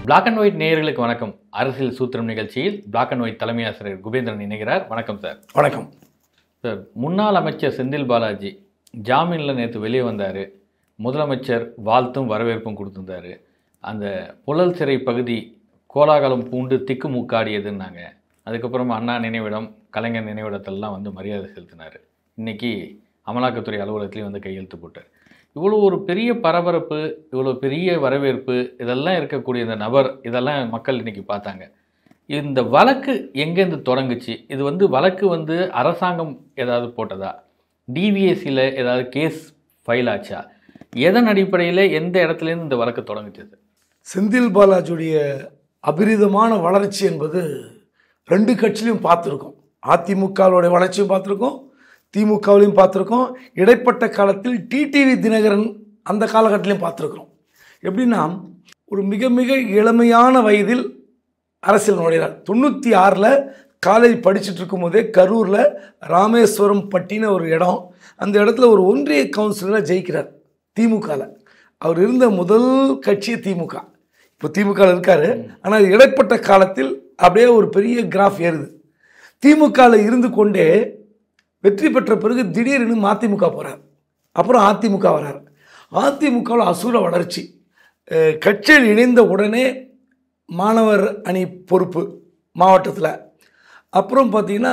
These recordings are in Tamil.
பிளாக் அண்ட் ஒயிட் நேயர்களுக்கு வணக்கம். அரசியல் சூத்திரம் நிகழ்ச்சியில் பிளாக் அண்ட் ஒயிட் தலைமை ஆசிரியர் குபேந்திரன் இணைகிறார். வணக்கம் சார். வணக்கம் சார். முன்னாள் அமைச்சர் செந்தில் பாலாஜி ஜாமீனில் நேற்று வெளியே வந்தார். முதலமைச்சர் வாழ்த்தும் வரவேற்பும் கொடுத்துருந்தார். அந்த புழல் சிறை பகுதி கோலாகலம் பூண்டு திக்கு மூக்காடியதுன்னாங்க. அதுக்கப்புறமா அண்ணா நினைவிடம், கலைஞர் நினைவிடத்திலலாம் வந்து மரியாதை செலுத்தினார். இன்றைக்கி அமலாக்கத்துறை அலுவலகத்துலேயும் வந்து கையெழுத்து போட்டார். இவ்வளோ ஒரு பெரிய பரபரப்பு, இவ்வளோ பெரிய வரவேற்பு, இதெல்லாம் இருக்கக்கூடிய இந்த நபர், இதெல்லாம் மக்கள் இன்றைக்கி பார்த்தாங்க. இந்த வழக்கு எங்கேருந்து தொடங்குச்சு? இது வந்து வழக்கு வந்து அரசாங்கம் ஏதாவது போட்டதா? டிவிஎஸ்சியில் ஏதாவது கேஸ் ஃபைல் ஆச்சா? எதன் அடிப்படையில் எந்த இடத்துலேருந்து இந்த வழக்கு தொடங்குச்சு? செந்தில் பாலாஜியுடைய அபரிதமான வளர்ச்சி என்பது ரெண்டு கட்சியிலையும் பார்த்துருக்கோம். அதிமுகவுடைய வளர்ச்சியும் பார்த்துருக்கோம், திமுகவிலையும் பார்த்துருக்கோம். இடைப்பட்ட காலத்தில் டிடிவி தினகரன் அந்த காலகட்டத்திலையும் பார்த்துருக்குறோம். எப்படின்னா, ஒரு மிக மிக இளமையான வயதில் அரசியல் நுழைகிறார். 96 காலேஜ் படிச்சுட்டு இருக்கும் போதே கரூரில் ராமேஸ்வரம் பட்டின ஒரு இடம், அந்த இடத்துல ஒரு ஒன்றிய கவுன்சிலராக ஜெயிக்கிறார் திமுகவில். அவர் இருந்த முதல் கட்சி திமுக. இப்போ திமுகவில் இருக்கார். ஆனால் இடைப்பட்ட காலத்தில் அப்படியே ஒரு பெரிய கிராஃப் ஏறுது. திமுகவில் இருந்து கொண்டே வெற்றி பெற்ற பிறகு திடீர்னு மதிமுக போகிறார். அப்புறம் அதிமுக வரார். அதிமுகவில் அசுர வளர்ச்சி. கட்சியில் இணைந்த உடனே மாணவர் அணி பொறுப்பு மாவட்டத்தில், அப்புறம் பார்த்திங்கன்னா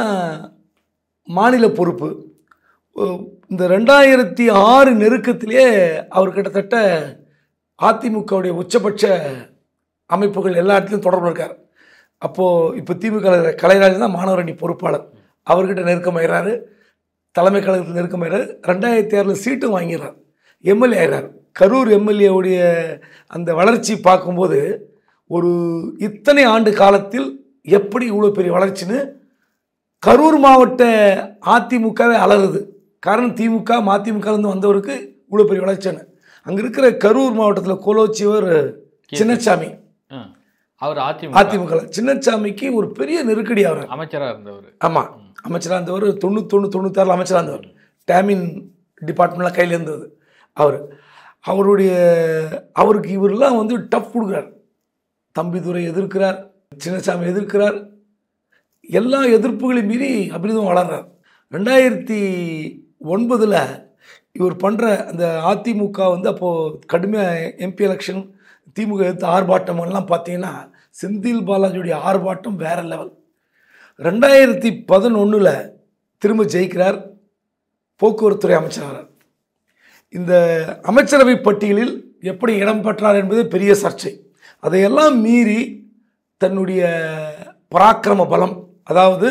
மாநில பொறுப்பு. இந்த 2006 நெருக்கத்திலே அவர் கிட்டத்தட்ட அதிமுகவுடைய உச்சபட்ச அமைப்புகள் எல்லா இடத்துலையும் தொடர்பு இருக்கார். அப்போது இப்போ திமுக கலைராஜன் தான் மாணவர் அணி பொறுப்பாளர். அவர்கிட்ட நெருக்கமாகிறாரு, தலைமை கழகத்தில் நெருக்கமாகிறார். 2006 சீட்டும் வாங்கிறார், எம்எல்ஏ ஆகிறார். கரூர் எம்எல்ஏவுடைய அந்த வளர்ச்சி பார்க்கும்போது ஒரு இத்தனை ஆண்டு காலத்தில் எப்படி இவ்வளோ பெரிய வளர்ச்சின்னு கரூர் மாவட்ட அதிமுகவே அலறுது. காரணம், திமுக மதிமுகலேருந்து வந்தவருக்கு இவ்வளோ பெரிய வளர்ச்சின்னு. அங்கே இருக்கிற கரூர் மாவட்டத்தில் கோலோச்சியவர் சின்னசாமி, அவர் அதிமுக. சின்னசாமிக்கு ஒரு பெரிய நெருக்கடி. அவர் அமைச்சராக இருந்தவர். ஆமாம், அமைச்சராக இருந்தவர். 91, 96 அமைச்சராக இருந்தவர். டேமின் டிபார்ட்மெண்ட்லாம் கையில் இருந்தது அவருக்கு இவரெல்லாம் வந்து டஃப் கொடுக்குறார். தம்பிதுரை எதிர்க்கிறார், சின்னசாமி எதிர்க்கிறார். எல்லா எதிர்ப்புகளையும் மீறி அபிரிதம் வளர்றார். 2009 இவர் பண்ணுற அந்த அதிமுக வந்து அப்போது கடுமையாக எம்பி எலெக்ஷன், திமுக எடுத்த ஆர்ப்பாட்டம் எல்லாம் பார்த்தீங்கன்னா செந்தில் பாலாஜியுடைய ஆர்ப்பாட்டம் வேறு லெவல். 2011 திரும்ப ஜெயிக்கிறார், போக்குவரத்துறை அமைச்சராகிறார். இந்த அமைச்சரவை பட்டியலில் எப்படி இடம் பெற்றார் என்பது பெரிய சர்ச்சை. அதையெல்லாம் மீறி தன்னுடைய பராக்கிரம பலம், அதாவது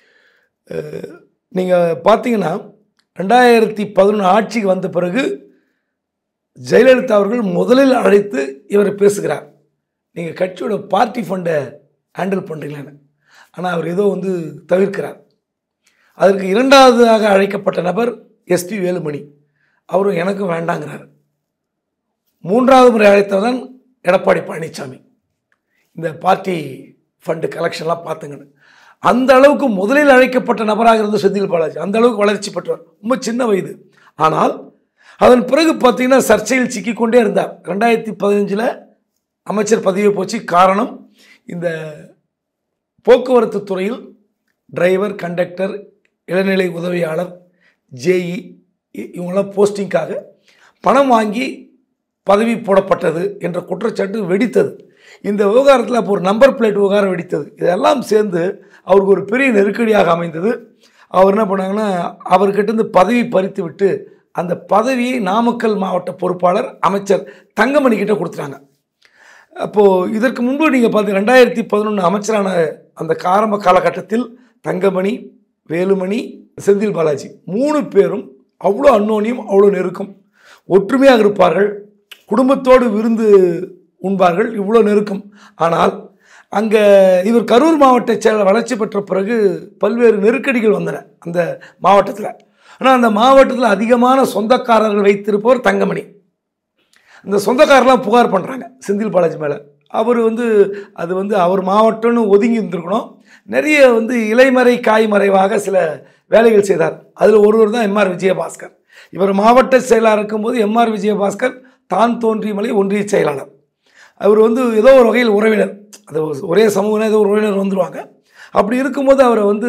நீங்கள் பார்த்தீங்கன்னா 2011 ஆட்சிக்கு வந்த பிறகு ஜெயலலிதா அவர்கள் முதலில் அழைத்து இவர் பேசுகிறார், நீங்கள் கட்சியோட பார்ட்டி ஃபண்டை ஹேண்டில் பண்ணுறீங்களான்னு. ஆனால் அவர் ஏதோ வந்து தவிர்க்கிறார். அதற்கு இரண்டாவதாக அழைக்கப்பட்ட நபர் எஸ்பி வேலுமணி. அவரும் எனக்கும் வேண்டாங்கிறார். மூன்றாவது முறை அழைத்தவர் தான் எடப்பாடி பழனிசாமி. இந்த பார்ட்டி ஃபண்டு கலெக்ஷன்லாம் பார்த்துங்கன்னு. அந்த அளவுக்கு முதலில் அழைக்கப்பட்ட நபராக இருந்த செந்தில் பாலாஜி அந்த அளவுக்கு வளர்ச்சி பெற்றவர். ரொம்ப சின்ன வயது. ஆனால் அதன் பிறகு பார்த்தீங்கன்னா சர்ச்சையில் சிக்கிக்கொண்டே இருந்தார். 2015 அமைச்சர் பதவியை போச்சு. காரணம், இந்த போக்குவரத்து துறையில் டிரைவர், கண்டக்டர், இளநிலை உதவியாளர், ஜேஇ இவங்களாம் போஸ்டிங்காக பணம் வாங்கி பதவி போடப்பட்டது என்ற குற்றச்சாட்டு வெடித்தது. இந்த விவகாரத்தில் அப்போ ஒரு நம்பர் பிளேட் விவகாரம் வெடித்தது. இதெல்லாம் சேர்ந்து அவருக்கு ஒரு பெரிய நெருக்கடியாக அமைந்தது. அவர் என்ன பண்ணாங்கன்னா, அவர்கிட்டருந்து பதவி பறித்து விட்டு அந்த பதவியை நாமக்கல் மாவட்ட பொறுப்பாளர் அமைச்சர் தங்கமணி கிட்ட கொடுத்துட்டாங்க. அப்போது இதற்கு முன்பு நீங்கள் பார்த்து 2011 அமைச்சரான அந்த ஆரம்ப காலகட்டத்தில் தங்கமணி, வேலுமணி, செந்தில் பாலாஜி 3 பேரும் அவ்வளோ அன்னோனியம், அவ்வளோ நெருக்கம், ஒற்றுமையாக இருப்பார்கள், குடும்பத்தோடு விருந்து உண்பார்கள், இவ்வளோ நெருக்கம். ஆனால் அங்கே இவர் கரூர் மாவட்ட செயலர் வளர்ச்சி பெற்ற பிறகு பல்வேறு நெருக்கடிகள் வந்தன அந்த மாவட்டத்தில். ஆனால் அந்த மாவட்டத்தில் அதிகமான சொந்தக்காரர்கள் வைத்திருப்பவர் தங்கமணி. அந்த சொந்தக்காரெலாம் புகார் பண்ணுறாங்க செந்தில் பாலாஜி மேலே. அவர் வந்து அது வந்து அவர் மாவட்டம்னு ஒதுங்கி இருந்திருக்கணும். நிறைய வந்து இலைமறை காய்மறைவாக சில வேலைகள் செய்தார். அதில் ஒருவர் தான் எம்ஆர் விஜயபாஸ்கர். இவர் மாவட்ட செயலாளர் இருக்கும்போது எம்ஆர் விஜயபாஸ்கர் தான் தோன்றிய மலை ஒன்றிய செயலாளர். அவர் வந்து ஏதோ ஒரு வகையில் உறவினர், அது ஒரே சமூகம் ஏதோ ஒரு உறவினர் வந்துடுவாங்க. அப்படி இருக்கும்போது அவரை வந்து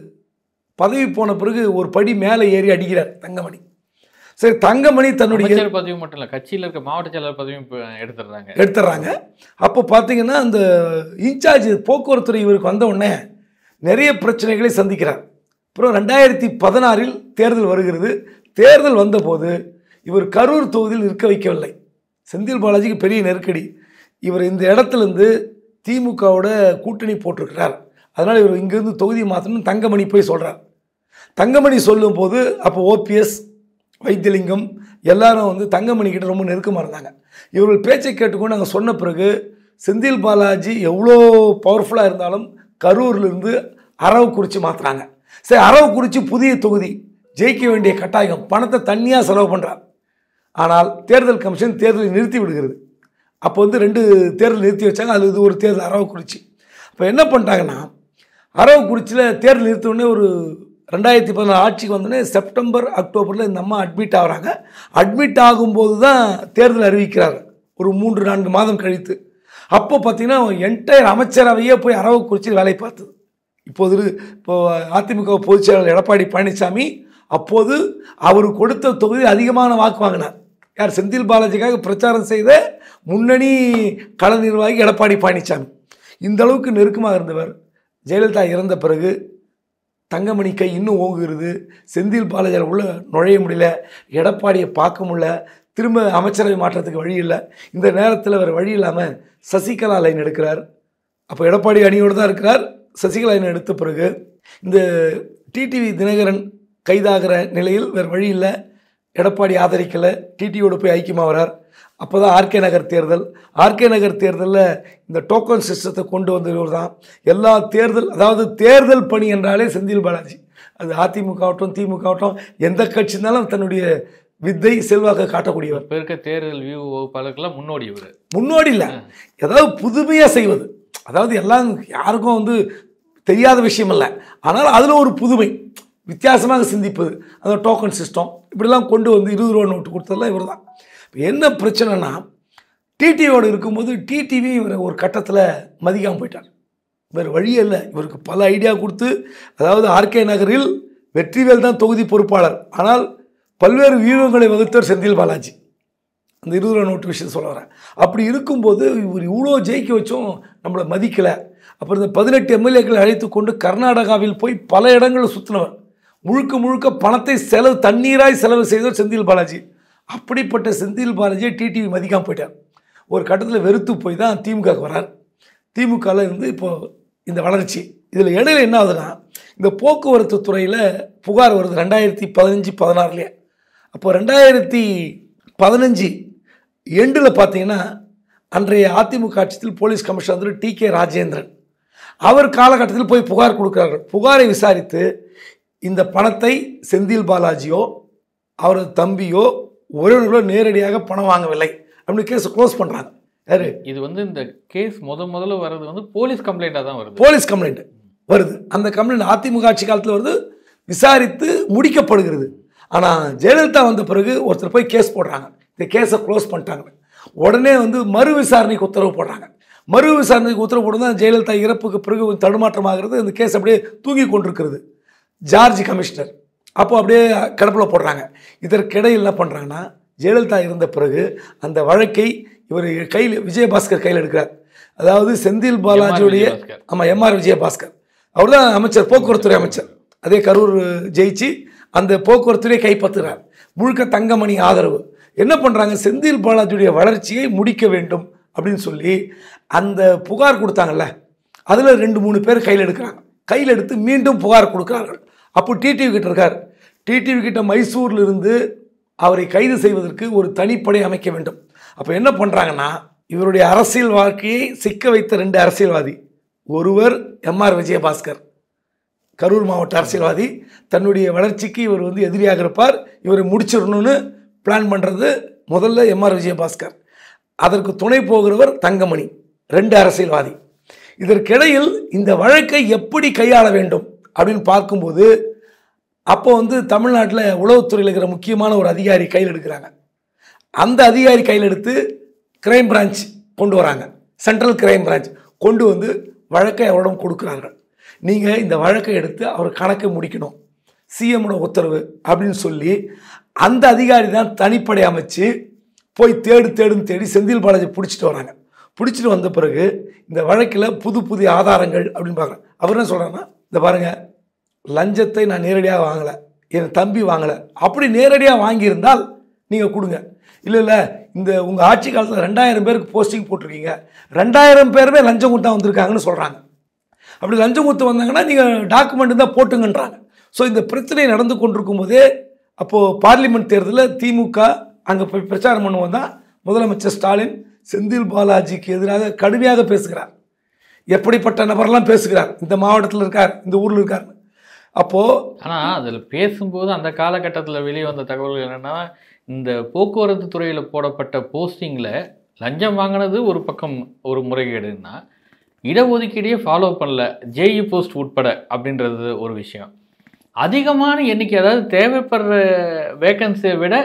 பதவி போன பிறகு ஒரு படி மேலே ஏறி அடிக்கிறார் தங்கமணி. சரி, தங்கமணி தன்னுடைய அமைச்சர் பதவி மட்டும் இல்லை, கட்சியில் இருக்க மாவட்ட செயலாளர் பதவியும் எடுத்துடுறாங்க. அப்போ பார்த்தீங்கன்னா அந்த இன்சார்ஜ் போக்குவரத்துறை இவருக்கு வந்த உடனே நிறைய பிரச்சனைகளை சந்திக்கிறார். அப்புறம் 2016 தேர்தல் வருகிறது. தேர்தல் வந்தபோது இவர் கரூர் தொகுதியில் இருக்க வைக்கவில்லை. செந்தில் பாலாஜிக்கு பெரிய நெருக்கடி. இவர் இந்த இடத்துலேருந்து திமுகவோட கூட்டணி போட்டிருக்கிறார், அதனால் இவர் இங்கேருந்து தொகுதி மாற்றணும்னு தங்கமணி போய் சொல்கிறார். தங்கமணி சொல்லும்போது அப்போ ஓபிஎஸ், வைத்தியலிங்கம் எல்லாரும் வந்து தங்கமணி கிட்ட ரொம்ப நெருக்கமாக இருந்தாங்க. இவர்கள் பேச்சை கேட்டுக்கொண்டு நாங்கள் சொன்ன பிறகு செந்தில் பாலாஜி எவ்வளோ பவர்ஃபுல்லாக இருந்தாலும் கரூர்லேருந்து அரவக்குறிச்சி மாற்றுறாங்க. சரி, அரவக்குறிச்சி புதிய தொகுதி, ஜெயிக்க வேண்டிய கட்டாயம், பணத்தை தனியாக செலவு பண்ணுறார். ஆனால் தேர்தல் கமிஷன் தேர்தலை நிறுத்தி விடுகிறது. அப்போ வந்து 2 தேர்தல் நிறுத்தி வச்சாங்க. அது இது ஒரு தேர்தல் அரவக்குறிச்சி. அப்போ என்ன பண்ணிட்டாங்கன்னா, அரவக்குறிச்சியில் தேர்தல் நிறுத்த உடனே ஒரு 2014 ஆட்சிக்கு வந்தோடனே செப்டம்பர் அக்டோபரில் இந்த அம்மா அட்மிட் ஆகிறாங்க. அட்மிட் ஆகும்போது தான் தேர்தல் அறிவிக்கிறாங்க, ஒரு 3-4 மாதம் கழித்து. அப்போ பார்த்தீங்கன்னா என்டையர் அமைச்சரவையே போய் அரவக்குறிச்சியில் வேலை பார்த்தது. இப்போ அதிமுக பொதுச் செயலாளர் எடப்பாடி பழனிசாமி அப்போது அவர் கொடுத்த தொகுதி அதிகமான வாக்கு வாங்கினார். யார்? செந்தில் பாலாஜிக்காக பிரச்சாரம் செய்த முன்னணி கள நிர்வாகி எடப்பாடி பழனிசாமி. இந்த அளவுக்கு நெருக்கமாக இருந்தவர். ஜெயலலிதா இறந்த பிறகு தங்கமணி கை இன்னும் ஓங்குகிறது. செந்தில் பாலாஜியால் உள்ள நுழைய முடியல, எடப்பாடியை பார்க்க முடியல, திரும்ப அமைச்சரவை மாற்றத்துக்கு வழி இல்லை. இந்த நேரத்தில் அவர் வழி இல்லாமல் சசிகலா லைன் எடுக்கிறார். அப்போ எடப்பாடி அணியோடு தான் இருக்கிறார். சசிகலா லைன் எடுத்த பிறகு இந்த டிடிவி தினகரன் கைதாகிற நிலையில் வேறு வழி இல்லை, எடப்பாடி ஆதரிக்கலை, டிடிவியோடு போய் ஐக்கியமாக வரார். அப்போ தான் ஆர்கே நகர் தேர்தல். ஆர்கே நகர் தேர்தலில் இந்த டோக்கன் சிஸ்டத்தை கொண்டு வந்தவர் தான். எல்லா தேர்தல், அதாவது தேர்தல் பணி என்றாலே செந்தில் பாலாஜி, அது அதிமுக ஆகட்டும் திமுக ஆகட்டும் எந்த கட்சி இருந்தாலும் தன்னுடைய வித்தை செல்வாக்க காட்டக்கூடியவர். இப்போ இருக்க தேர்தல் வியூ வகுப்பாளருக்கெல்லாம் முன்னோடி இல்லை, ஏதாவது புதுமையாக செய்வது. அதாவது எல்லாம் யாருக்கும் வந்து தெரியாத விஷயம் இல்லை, ஆனால் அதில் ஒரு புதுமை, வித்தியாசமாக சிந்திப்பது, அந்த டோக்கன் சிஸ்டம் இப்படிலாம் கொண்டு வந்து 20 ரூபா நோட்டு கொடுத்ததெல்லாம் இவர் தான். இப்போ என்ன பிரச்சனைனா, டிடிவியோடு இருக்கும்போது டிடிவி இவர் ஒரு கட்டத்தில் மதிக்காமல் போயிட்டார். வேறு வழியே இல்லை, இவருக்கு பல ஐடியா கொடுத்து, அதாவது ஆர்கே நகரில் வெற்றிவேல் தான் தொகுதி பொறுப்பாளர், ஆனால் பல்வேறு வியூகங்களை வகுத்தவர் செந்தில் பாலாஜி. அந்த 20 ரூபா நோட்டு விஷயம் சொல்ல வரேன். அப்படி இருக்கும்போது இவர் இவ்வளோ ஜெயிக்க வச்சும் நம்மளை மதிக்கலை. அப்புறம் இந்த 18 எம்எல்ஏக்களை அழைத்து கொண்டு கர்நாடகாவில் போய் பல இடங்களில் சுற்றினவர். முழுக்க முழுக்க பணத்தை தண்ணீராய் செலவு செய்தவர் செந்தில் பாலாஜி. அப்படிப்பட்ட செந்தில் பாலாஜியை டிடிவி மதிக்காமல் போயிட்டார். ஒரு கட்டத்தில் வெறுத்து போய் தான் திமுகவுக்கு வரார். திமுகவில் இருந்து இப்போது இந்த வளர்ச்சி. இதில் இடையில என்ன ஆகுதுன்னா, இந்த போக்குவரத்து துறையில் புகார் வருது 2015-16. அப்போ 2015 எண்டில் பார்த்தீங்கன்னா, அன்றைய அதிமுக ஆட்சியில் போலீஸ் கமிஷனர் டிகே ராஜேந்திரன் அவர் காலகட்டத்தில் போய் புகார் கொடுக்குறாரு. புகாரை விசாரித்து இந்த பணத்தை செந்தில் பாலாஜியோ அவரது தம்பியோ உறவினர்களோ நேரடியாக பணம் வாங்கவில்லை அப்படின்னு கேஸ் க்ளோஸ் பண்ணுறாங்க. யாரு இது வந்து இந்த கேஸ் முதல்ல வர்றது வந்து போலீஸ் கம்ப்ளைண்ட்டாக தான் வருது. போலீஸ் கம்ப்ளைண்ட் வருது. அந்த கம்ப்ளைண்ட் அதிமுக ஆட்சி காலத்தில் வருது, விசாரித்து முடிக்கப்படுகிறது. ஆனால் ஜெயலலிதா வந்த பிறகு ஒருத்தர் போய் கேஸ் போடுறாங்க, இந்த கேஸை க்ளோஸ் பண்ணிட்டாங்க. உடனே வந்து மறு விசாரணைக்கு உத்தரவு போடுறாங்க. மறு விசாரணைக்கு உத்தரவு போட்டு தான் ஜெயலலிதா இறப்புக்கு பிறகு தடுமாற்றமாகிறது. இந்த கேஸ் அப்படியே தூங்கி கொண்டிருக்கிறது. ஜார்ஜ் கமிஷனர் அப்போ அப்படியே கிடப்பில் போடுறாங்க. இதற்கிடையில் என்ன பண்ணுறாங்கன்னா, ஜெயலலிதா இருந்த பிறகு அந்த வழக்கை இவர் கையில் விஜயபாஸ்கர் கையில் எடுக்கிறார். அதாவது செந்தில் பாலாஜியுடைய எம்ஆர் விஜயபாஸ்கர் அவர் தான் அமைச்சர், போக்குவரத்துறை அமைச்சர். அதே கரூர் ஜெயிச்சு அந்த போக்குவரத்துறையை கைப்பற்றுகிறார். முழுக்க தங்கமணி ஆதரவு. என்ன பண்ணுறாங்க, செந்தில் பாலாஜியுடைய வளர்ச்சியை முடிக்க வேண்டும் அப்படின்னு சொல்லி அந்த புகார் கொடுத்தாங்கல்ல, அதில் 2-3 பேர் கையில் எடுக்கிறாங்க. கையில் எடுத்து மீண்டும் புகார் கொடுக்குறார்கள். அப்போ டிடிவி கிட்ட இருக்கார். டிடிவி கிட்ட மைசூரில் இருந்து அவரை கைது செய்வதற்கு ஒரு தனிப்படை அமைக்க வேண்டும். அப்போ என்ன பண்ணுறாங்கன்னா, இவருடைய அரசியல் வாழ்க்கையை சிக்க வைத்த 2 அரசியல்வாதி, ஒருவர் எம்ஆர் விஜயபாஸ்கர், கரூர் மாவட்ட அரசியல்வாதி, தன்னுடைய வளர்ச்சிக்கு இவர் வந்து எதிரியாக இருப்பார், இவரை முடிச்சிடணும்னு பிளான் பண்ணுறது முதல்ல எம்ஆர் விஜயபாஸ்கர். அதற்கு துணை போகிறவர் தங்கமணி, 2 அரசியல்வாதி. இதற்கிடையில் இந்த வழக்கை எப்படி கையாள வேண்டும் அப்படின்னு பார்க்கும்போது, அப்போ வந்து தமிழ்நாட்டில் உளவுத்துறையில் இருக்கிற முக்கியமான ஒரு அதிகாரி கையில் எடுக்கிறாங்க. அந்த அதிகாரி கையில் எடுத்து கிரைம் பிரான்ச் கொண்டு வராங்க. சென்ட்ரல் கிரைம் பிரான்ச் கொண்டு வந்து வழக்கை அவரிடம் கொடுக்குறார்கள். நீங்கள் இந்த வழக்கை எடுத்து அவர் கணக்கை முடிக்கணும், சிஎம்மோட உத்தரவு அப்படின்னு சொல்லி அந்த அதிகாரி தான் தனிப்படை அமைச்சு போய் தேடுன்னு தேடி செந்தில் பாலாஜி பிடிச்சிட்டு வராங்க. பிடிச்சிட்டு வந்த பிறகு இந்த வழக்கில் புதிய ஆதாரங்கள் அப்படின்னு பார்க்குறேன். அவர் என்ன சொல்கிறாங்கன்னா, இந்த பாருங்கள், லஞ்சத்தை நான் நேரடியாக வாங்கலை, என் தம்பி வாங்கலை, அப்படி நேரடியாக வாங்கியிருந்தால் நீங்கள் கொடுங்க. இல்லை இந்த உங்கள் ஆட்சி காலத்தில் 2000 பேருக்கு போஸ்டிங் போட்டிருக்கீங்க, 2000 பேருமே லஞ்சம் கொடுத்தா வந்திருக்காங்கன்னு சொல்கிறாங்க. அப்படி லஞ்சம் கொடுத்து வந்தாங்கன்னா நீங்கள் டாக்குமெண்ட் தான் போட்டுங்கன்றாங்க. ஸோ இந்த பிரச்சனை நடந்து கொண்டிருக்கும் போதே அப்போது பார்லிமெண்ட் தேர்தலில் திமுக அங்கே போய் பிரச்சாரம் பண்ணுவோம் தான் முதலமைச்சர் ஸ்டாலின் செந்தில் பாலாஜிக்கு எதிராக கடுமையாக பேசுகிறார். எப்படிப்பட்ட நபரெல்லாம் பேசுகிறார், இந்த மாவட்டத்தில் இருக்கார், இந்த ஊரில் இருக்கார். அப்போது ஆனால் அதில் பேசும்போது அந்த காலகட்டத்தில் வெளியே வந்த தகவல்கள் என்னென்னா, இந்த போக்குவரத்து துறையில் போடப்பட்ட போஸ்டிங்கில் லஞ்சம் வாங்கினது ஒரு பக்கம் ஒரு முறைகேடுன்னா, இடஒதுக்கீடையே ஃபாலோ பண்ணல, ஜேஇ போஸ்ட் உட்பட அப்படின்றது ஒரு விஷயம். அதிகமான எண்ணிக்கை, அதாவது தேவைப்படுற வேக்கன்சியை விட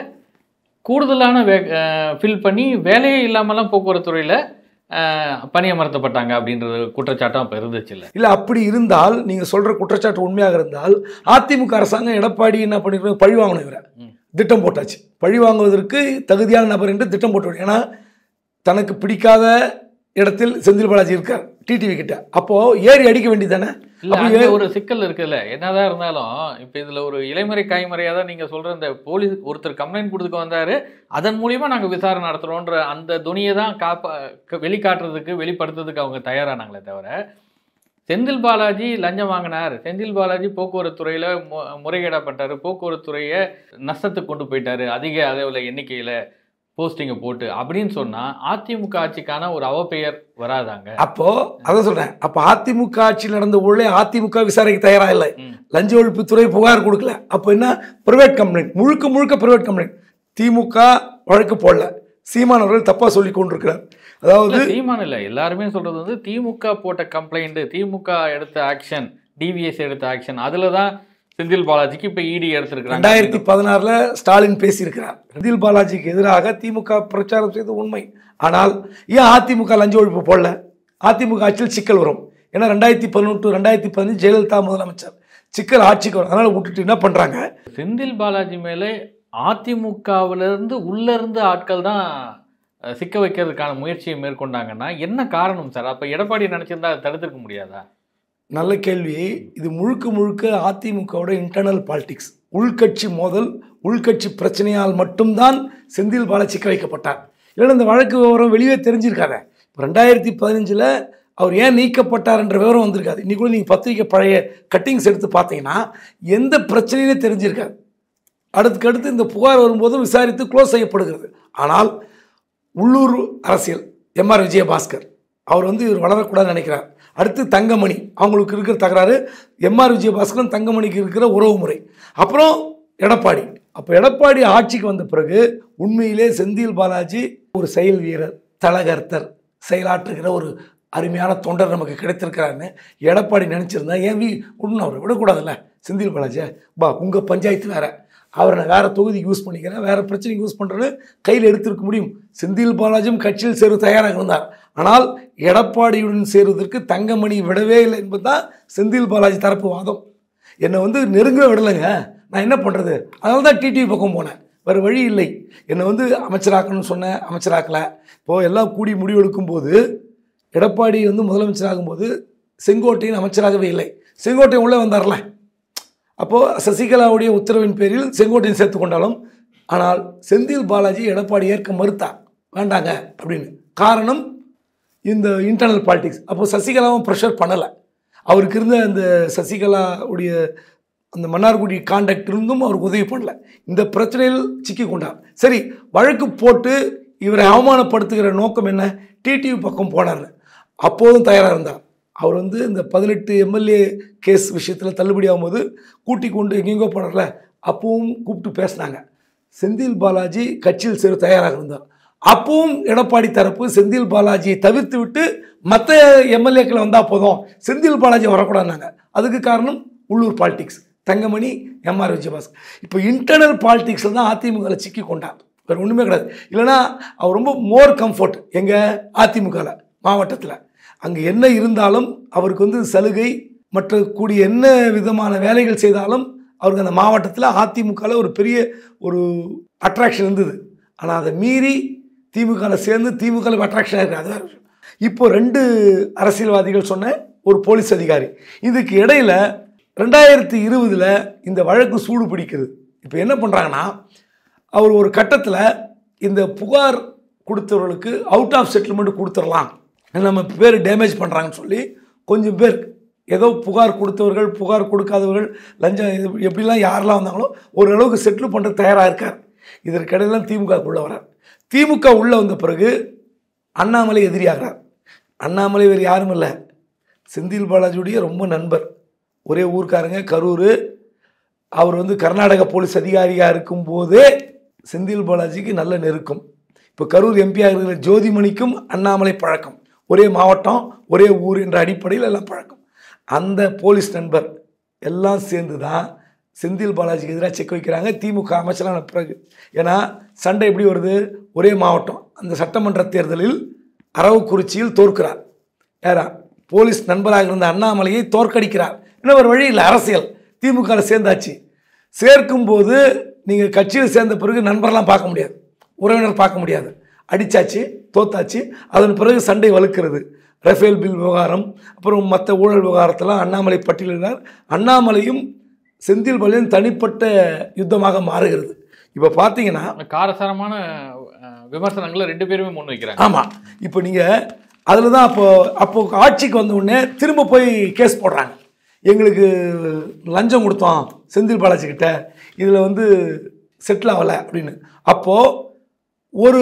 கூடுதலான ஃபில் பண்ணி வேலையே இல்லாமலாம் போக்குவரத்து துறையில் பணியமர்த்தப்பட்டாங்க அப்படின்றது குற்றச்சாட்டம் அப்போ இருந்துச்சு. இல்லை அப்படி இருந்தால் நீங்கள் சொல்கிற குற்றச்சாட்டு உண்மையாக இருந்தால் அதிமுக அரசாங்கம் எடப்பாடி என்ன பண்ணிருக்க, பழி வாங்கணும், இவரை திட்டம் போட்டாச்சு. பழி வாங்குவதற்கு தகுதியான நபர் என்று திட்டம் போட்டு, ஏன்னா தனக்கு பிடிக்காத இடத்தில் செந்தில் பாலாஜி இருக்கார் டிடிவி கிட்ட, அப்போது ஏறி அடிக்க வேண்டியதானே. இல்லை ஒரு சிக்கல் இருக்குல்ல, என்னதான் இருந்தாலும் இப்போ இதில் ஒரு இலைமறை காய்மறையாக தான் நீங்கள் சொல்கிற இந்த போலீஸ் ஒருத்தர் கம்ப்ளைண்ட் கொடுத்துக்க வந்தார், அதன் மூலிமா நாங்கள் விசாரணை நடத்துகிறோன்ற அந்த துணியை தான் வெளிக்காட்டுறதுக்கு வெளிப்படுத்துறதுக்கு அவங்க தயாரானாங்களே தவிர, செந்தில் பாலாஜி லஞ்சம் வாங்கினார், செந்தில் பாலாஜி போக்குவரத்து துறையில் முறைகேடாக பண்ணிட்டார், போக்குவரத்து துறையை நஷ்டத்துக்கு கொண்டு போயிட்டார் அதிக அளவில் எண்ணிக்கையில் போஸ்டிங்கை போட்டு அப்படின்னு சொன்னால் அதிமுக ஆட்சிக்கான ஒரு அவப்பெயர் வராதாங்க. அப்போது அதை சொல்கிறேன். அப்போ அதிமுக ஆட்சியில் நடந்த ஊழலை அதிமுக விசாரிக்க தயாராக இல்லை, லஞ்ச ஒழிப்புத்துறை புகார் கொடுக்கல. அப்போ என்ன, பிரைவேட் கம்ப்ளைண்ட், முழுக்க பிரைவேட் கம்ப்ளைண்ட். திமுக வழக்கு போடல, சீமான் அவர்கள் தப்பாக சொல்லி கொண்டிருக்கிறார். அதாவது சீமான் இல்லை, எல்லாருமே சொல்கிறது வந்து திமுக போட்ட கம்ப்ளைண்ட்டு, திமுக எடுத்த ஆக்ஷன், டிவிஎஸ் எடுத்த ஆக்ஷன், அதில் தான் செந்தில் பாலாஜிக்கு இப்போ இடி எடுத்திருக்கிறாங்க. 2016 ஸ்டாலின் பேசியிருக்கிறார், செந்தில் பாலாஜிக்கு எதிராக திமுக பிரச்சாரம் செய்து உண்மை. ஆனால் ஏன் அதிமுக லஞ்ச ஒழிப்பு போடல? அதிமுக ஆட்சியில் சிக்கல் வரும். ஏன்னா 2011 to 2015 ஜெயலலிதா முதலமைச்சர், சிக்கல் ஆட்சிக்கு வரும். அதனால் விட்டுட்டு என்ன பண்ணுறாங்க, செந்தில் பாலாஜி மேலே அதிமுகவிலிருந்து உள்ளேருந்து ஆட்கள் தான் சிக்க வைக்கிறதுக்கான முயற்சியை மேற்கொண்டாங்கன்னா என்ன காரணம் சார்? அப்போ எடப்பாடி நினச்சிருந்தா அதை தடுத்துக்க முடியாதா? நல்ல கேள்வி. இது முழுக்க அதிமுகவோட இன்டர்னல் பாலிடிக்ஸ், உள்கட்சி மோதல், உள்கட்சி பிரச்சனையால் மட்டும்தான் செந்தில் பாலாஜி சிக்க வைக்கப்பட்டார். இல்லைன்னா இந்த வழக்கு விவரம் வெளியே தெரிஞ்சிருக்காங்க. இப்போ 2015 அவர் ஏன் நீக்கப்பட்டார் என்ற விவரம் வந்திருக்காது. இன்னைக்கு கூட நீங்கள் பத்திரிக்கை பழைய கட்டிங்ஸ் எடுத்து பார்த்தீங்கன்னா எந்த பிரச்சனையிலே தெரிஞ்சிருக்காது. அடுத்து இந்த புகார் வரும்போது விசாரித்து க்ளோஸ் செய்யப்படுகிறது. ஆனால் உள்ளூர் அரசியல், எம்ஆர் விஜயபாஸ்கர் அவர் இவர் வளரக்கூடாதுன்னு நினைக்கிறார். அடுத்து தங்கமணி, அவங்களுக்கு இருக்கிற தகராறு, எம்ஆர் விஜயபாஸ்கரும் தங்கமணிக்கு இருக்கிற உறவு முறை, அப்புறம் எடப்பாடி. அப்போ எடப்பாடி ஆட்சிக்கு வந்த பிறகு உண்மையிலே செந்தில் பாலாஜி ஒரு செயல் வீரர், தலகர்த்தர், செயலாற்றுகிற ஒரு அருமையான தொண்டர் நமக்கு கிடைத்திருக்கிறாருன்னு எடப்பாடி நினச்சிருந்தா ஏன் ஒன்றும் அவரை விடக்கூடாதுல்ல. செந்தில் பாலாஜி உங்கள் பஞ்சாயத்து வேறு, அவரை நான் வேறு தொகுதிக்கு யூஸ் பண்ணிக்கிறேன், வேறு பிரச்சனைக்கு யூஸ் பண்ணுறேன்னு கையில் எடுத்திருக்க முடியும். செந்தில் பாலாஜியும் கட்சியில் சேர தயாராக இருந்தார். ஆனால் எடப்பாடியுடன் சேருவதற்கு தங்கமணி விடவே இல்லை என்பது தான் செந்தில் பாலாஜி தரப்பு வாதம். என்னை நெருங்கவே விடலைங்க, நான் என்ன பண்ணுறது, அதனால தான் டிடிவி பக்கம் போனேன், வேறு வழி இல்லை. என்னை அமைச்சராக்கணும்னு சொன்னேன், அமைச்சராக்கலை. இப்போது எல்லாம் கூடி முடிவெடுக்கும் போது எடப்பாடி முதலமைச்சராகும்போது செங்கோட்டையின் அமைச்சராகவே இல்லை, செங்கோட்டையன் உள்ளே வந்தார்ல. அப்போது சசிகலாவுடைய உத்தரவின் பேரில் செங்கோட்டையன் சேர்த்து கொண்டாலும், ஆனால் செந்தில் பாலாஜி எடப்பாடி ஏற்க மறுத்தார், வேண்டாங்க அப்படின்னு. காரணம் இந்த இன்டர்னல் பாலிடிக்ஸ். அப்போது சசிகலாவும் ப்ரெஷர் பண்ணலை. அவருக்கு இருந்த அந்த சசிகலாவுடைய அந்த மன்னார்குடி கான்டாக்ட் இருந்தும் அவருக்கு உதவி பண்ணல. இந்த பிரச்சனையில் சிக்கி கொண்டார். சரி, வழக்கு போட்டு இவரை அவமானப்படுத்துகிற நோக்கம் என்ன, டிடிவி பக்கம் போனார்னு அப்போதும் தயாராக இருந்தார். அவர் இந்த 18 எம்எல்ஏ கேஸ் விஷயத்தில் தள்ளுபடி ஆகும்போது கூட்டி கொண்டு எங்கெங்கோ போனார்ல, அப்பவும் கூப்பிட்டு பேசினாங்க. செந்தில் பாலாஜி கட்சியில் சேர தயாராக இருந்தார். அப்பவும் எடப்பாடி தரப்பு செந்தில் பாலாஜியை தவிர்த்து விட்டு மற்ற எம்எல்ஏக்களை வந்தால் போதும், செந்தில் பாலாஜி வரக்கூடாதுனாங்க. அதுக்கு காரணம் உள்ளூர் பாலிடிக்ஸ், தங்கமணி, எம்ஆர் விஜயபாஸ்கர். இப்போ இன்டர்னல் பாலிடிக்ஸில் தான் அதிமுக சிக்கி கொண்டார். வேறு ஒன்றுமே கிடையாது. இல்லைனா அவர் ரொம்ப மோர் கம்ஃபர்ட் எங்கள் அதிமுகவில் மாவட்டத்தில் அங்கே என்ன இருந்தாலும் அவருக்கு வந்து சலுகை மற்ற கூடிய என்ன விதமான வேலைகள் செய்தாலும் அவருக்கு அந்த மாவட்டத்தில் அதிமுகவில் ஒரு பெரிய ஒரு அட்ராக்ஷன் இருந்தது. ஆனால் அதை மீறி திமுகவில் சேர்ந்து திமுகவில் அட்ராக்ஷனாக இருக்குது. அது வேறு விஷயம். இப்போ 2 அரசியல்வாதிகள் சொன்ன ஒரு போலீஸ் அதிகாரி, இதுக்கு இடையில் 2020 இந்த வழக்கு சூடு பிடிக்கிறது. இப்போ என்ன பண்ணுறாங்கன்னா, அவர் ஒரு கட்டத்தில் இந்த புகார் கொடுத்தவர்களுக்கு அவுட் ஆஃப் செட்டில்மெண்ட் கொடுத்துடலாம், நம்ம பேர் டேமேஜ் பண்ணுறாங்கன்னு சொல்லி கொஞ்சம் பேர் ஏதோ புகார் கொடுத்தவர்கள் புகார் கொடுக்காதவர்கள் லஞ்சம் எப்படிலாம் யாரெல்லாம் வந்தாங்களோ ஓரளவுக்கு செட்டில் பண்ணுற தயாராக இருக்கார். இதற்கிடையிலாம் திமுக உள்ளே வரார். திமுக உள்ளே வந்த பிறகு அண்ணாமலை எதிரியாகிறார். அண்ணாமலை வேறு யாரும் இல்லை, செந்தில் பாலாஜியுடைய ரொம்ப நண்பர், ஒரே ஊர்க்காரங்க, கரூர். அவர் வந்து கர்நாடக போலீஸ் அதிகாரியாக இருக்கும்போதே செந்தில் பாலாஜிக்கு நல்ல நெருக்கம். இப்போ கரூர் எம்பியாக இருக்கிற ஜோதிமணிக்கும் அண்ணாமலை பழக்கம், ஒரே மாவட்டம் ஒரே ஊர் என்ற அடிப்படையில் எல்லாம் பழக்கம். அந்த போலீஸ் நண்பர் எல்லாம் சேர்ந்து தான் செந்தில் பாலாஜிக்கு எதிராக செக் வைக்கிறாங்க திமுக அமைச்சரான பிறகு. ஏன்னா சண்டை எப்படி வருது, ஒரே மாவட்டம். அந்த சட்டமன்ற தேர்தலில் அரவக்குறிச்சியில் தோற்கிறார். யாரா போலீஸ் நண்பராக இருந்த அண்ணாமலையை தோற்கடிக்கிறார். இன்னும் ஒரு வழி இல்லை, அரசியல் திமுகவில் சேர்ந்தாச்சு. சேர்க்கும்போது நீங்கள் கட்சியில் சேர்ந்த பிறகு நண்பர்லாம் பார்க்க முடியாது, உறவினர் பார்க்க முடியாது. அடித்தாச்சு, தோத்தாச்சு. அதன் பிறகு சண்டை வலுக்கிறது. ரஃபேல் பில் விவகாரம், அப்புறம் மற்ற ஊழல் விவகாரத்தெல்லாம் அண்ணாமலை பட்டியலிட்டார். அண்ணாமலையும் செந்தில் பாலாஜியும் தனிப்பட்ட யுத்தமாக மாறுகிறது. இப்போ பார்த்தீங்கன்னா காரசாரமான விமர்சனங்களை 2 பேருமே முன் வைக்கிறாங்க. ஆமாம், இப்போ நீங்கள் அதில் தான் அப்போ ஆட்சிக்கு வந்த உடனே திரும்ப போய் கேஸ் போடுறாங்க. எங்களுக்கு லஞ்சம் கொடுத்தோம் செந்தில் பாலாஜிக்கிட்ட, இதில் வந்து செட்டில் ஆகலை அப்படின்னு. அப்போது ஒரு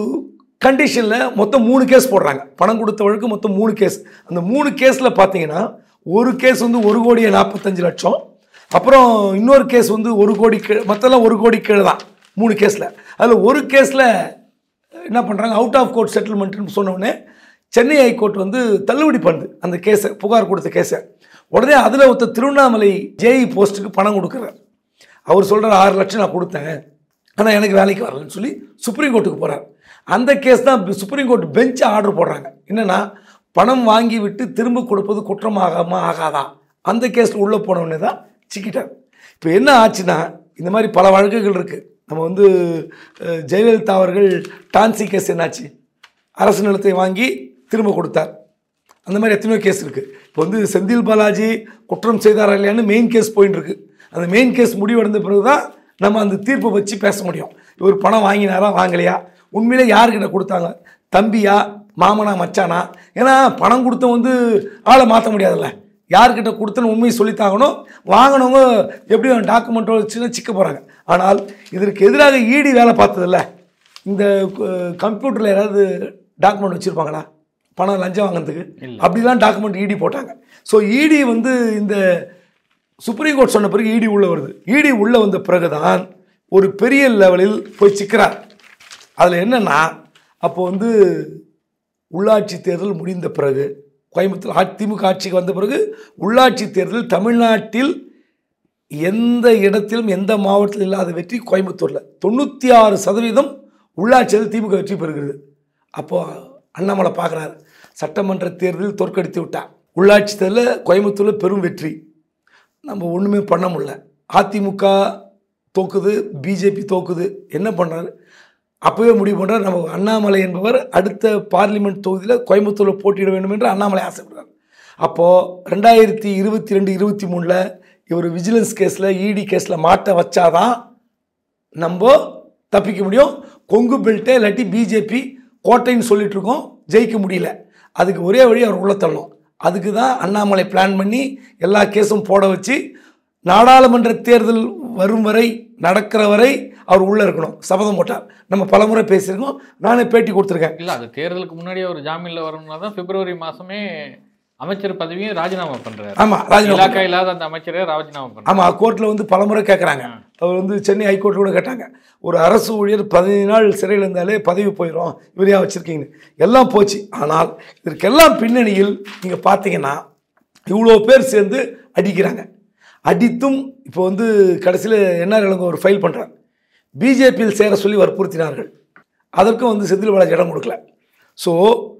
கண்டிஷனில் மொத்தம் 3 கேஸ் போடுறாங்க. பணம் கொடுத்த வழக்கு மொத்தம் 3 கேஸ். அந்த 3 கேஸில் பார்த்தீங்கன்னா ஒரு கேஸ் வந்து 1,45,00,000, அப்புறம் இன்னொரு கேஸ் வந்து 1 கோடி கீழே, மற்றெல்லாம் 1 கோடி கீழே தான் 3 கேஸில். அதில் ஒரு கேஸில் என்ன பண்ணுறாங்க, அவுட் ஆஃப் கோர்ட் செட்டில்மெண்ட்னு சொன்னோடனே சென்னை ஹைகோர்ட் வந்து தள்ளுபடி பண்ணுது அந்த கேஸை, புகார் கொடுத்த கேஸை. உடனே அதில் ஒருத்தர் திருவண்ணாமலை ஜேஇ போஸ்ட்டுக்கு பணம் கொடுக்குறார். அவர் சொல்கிறார் 6 லட்சம் நான் கொடுத்தேன், ஆனால் எனக்கு வேலைக்கு வரலன்னு சொல்லி சுப்ரீம் கோர்ட்டுக்கு போகிறார். அந்த கேஸ் தான் சுப்ரீம் கோர்ட் பெஞ்சை ஆர்டர் போடுறாங்க. என்னென்னா, பணம் வாங்கி விட்டு திரும்ப கொடுப்பது குற்றமாகாமல் ஆகாதா, அந்த கேஸில் உள்ளே போனவுடனே தான் சிக்கிட்டார். இப்போ என்ன ஆச்சுன்னா, இந்த மாதிரி பல வழக்குகள் இருக்குது. நம்ம வந்து ஜெயலலிதா அவர்கள் டான்சி கேஸ் என்னாச்சு, அரசு நிலத்தை வாங்கி திரும்ப கொடுத்தார். அந்த மாதிரி எத்தனையோ கேஸ் இருக்குது. இப்போ வந்து செந்தில் பாலாஜி குற்றம் செய்தாரா இல்லையான்னு மெயின் கேஸ் போயின்னு இருக்கு. அந்த மெயின் கேஸ் முடிவடைந்த பிறகு தான் நம்ம அந்த தீர்ப்பை வச்சு பேச முடியும். இவர் பணம் வாங்கினாரா வாங்கலையா, உண்மையிலே யாருக்கிட்ட கொடுத்தாங்க, தம்பியா மாமனா மச்சானா. ஏன்னா பணம் கொடுத்த வந்து ஆளை மாற்ற முடியாதுல்ல, யார்கிட்ட கொடுத்தன்னு உண்மையை சொல்லித்தாங்கணும். வாங்கினவங்க எப்படியும் டாக்குமெண்ட்டோட வச்சுன்னா சிக்க போகிறாங்க. ஆனால் இதற்கு எதிராக இடி வேலை பார்த்ததில்ல. இந்த கம்ப்யூட்டரில் யாராவது டாக்குமெண்ட் வச்சுருப்பாங்களா பணம் லஞ்சம் வாங்கினதுக்கு? அப்படிலாம் டாக்குமெண்ட் இடி போட்டாங்க. ஸோ இடி வந்து இந்த சுப்ரீம் கோர்ட் சொன்ன பிறகு இடி உள்ளே வருது. இடி உள்ளே வந்த பிறகு தான் ஒரு பெரிய லெவலில் போய் சிக்கிறார். அதில் என்னென்னா, அப்போ வந்து உள்ளாட்சி தேர்தல் முடிந்த பிறகு, கோயம்புத்தூர் திமுக ஆட்சிக்கு வந்த பிறகு உள்ளாட்சி தேர்தல் தமிழ்நாட்டில் எந்த இடத்திலும் எந்த மாவட்டத்தில் இல்லாத வெற்றி கோயம்புத்தூரில் 96% உள்ளாட்சியில் திமுக வெற்றி பெறுகிறது. அப்போது அண்ணாமலை பார்க்குறாரு, சட்டமன்ற தேர்தலில் தோற்கடித்து விட்டார், உள்ளாட்சி தேர்தலில் கோயம்புத்தூரில் பெரும் வெற்றி, நம்ம ஒன்றுமே பண்ண முடியல, அதிமுக தோக்குது, பிஜேபி தோக்குது. என்ன பண்ணுறாரு, அப்போவே முடிவு பண்ணுறாரு, நம்ம அண்ணாமலை என்பவர் அடுத்த பார்லிமெண்ட் தொகுதியில் கோயம்புத்தூரில் போட்டியிட வேண்டும் என்று அண்ணாமலை ஆசைப்படுறார். அப்போது 2022-23 இவர் விஜிலன்ஸ் கேஸில் இடி கேஸில் மாட்ட வச்சாதான் நம்ம தப்பிக்க முடியும். கொங்கு பெல்ட்டே இல்லாட்டி பிஜேபி கோட்டைன்னு சொல்லிட்டு இருக்கோம், ஜெயிக்க முடியல. அதுக்கு ஒரே வழி அவர் உள்ள தள்ளணும். அதுக்கு தான் அண்ணாமலை பிளான் பண்ணி எல்லா கேஸும் போட வச்சு நாடாளுமன்ற தேர்தல் வரும் வரை நடக்கிற வரை அவர் உள்ளே இருக்கணும் சபதம் போட்டார். நம்ம பலமுறை பேசியிருக்கோம், நானே பேட்டி கொடுத்துருக்கேன். இல்லை, அது தேர்தலுக்கு முன்னாடியே அவர் ஜாமீனில் வரணும்னா தான் பிப்ரவரி மாதமே அமைச்சர் பதவியும் ராஜினாமா பண்ணுறாரு. ஆமாம், ராஜினாமா இல்லாத அந்த அமைச்சரே ராஜினாமா பண்ணுறாரு. ஆமாம், கோர்ட்டில் வந்து பலமுறை கேட்குறாங்க. அவர் வந்து சென்னை ஹைகோர்ட்டில் கூட கேட்டாங்க, ஒரு அரசு ஊழியர் 15 நாள் சிறையில் இருந்தாலே பதவி போயிடும், இவரையா வச்சுருக்கீங்கன்னு. எல்லாம் போச்சு. ஆனால் இதற்கெல்லாம் பின்னணியில் நீங்கள் பார்த்தீங்கன்னா இவ்வளோ பேர் சேர்ந்து அடிக்கிறாங்க. அடித்தும் இப்போ வந்து கடைசியில் என்ஆர் இளங்கோ ஒரு ஃபைல் பண்ணுறாங்க, பிஜேபியில் சேர சொல்லி வற்புறுத்தினார்கள். அதற்கும் வந்து செந்தில் பாலாஜி இடம் கொடுக்கல. ஸோ